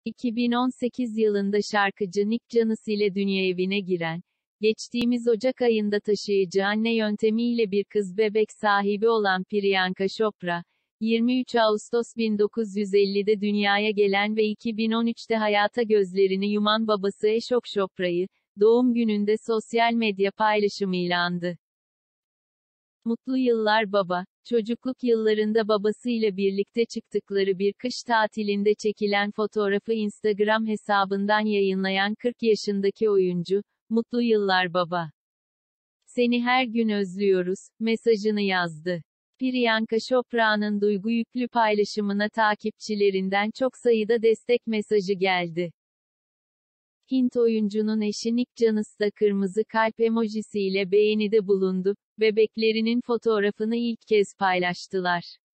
2018 yılında şarkıcı Nick Jonas ile dünya evine giren, geçtiğimiz Ocak ayında taşıyıcı anne yöntemiyle bir kız bebek sahibi olan Priyanka Chopra, 23 Ağustos 1950'de dünyaya gelen ve 2013'te hayata gözlerini yuman babası Ashok Chopra'yı, doğum gününde sosyal medya paylaşımıyla andı. Mutlu yıllar baba. Çocukluk yıllarında babasıyla birlikte çıktıkları bir kış tatilinde çekilen fotoğrafı Instagram hesabından yayınlayan 40 yaşındaki oyuncu, "Mutlu yıllar baba. Seni her gün özlüyoruz" mesajını yazdı. Priyanka Chopra'nın duygu yüklü paylaşımına takipçilerinden çok sayıda destek mesajı geldi. Hint oyuncunun eşi Nick Jonas da kırmızı kalp emojisiyle beğenide bulundu. Bebeklerinin fotoğrafını ilk kez paylaştılar.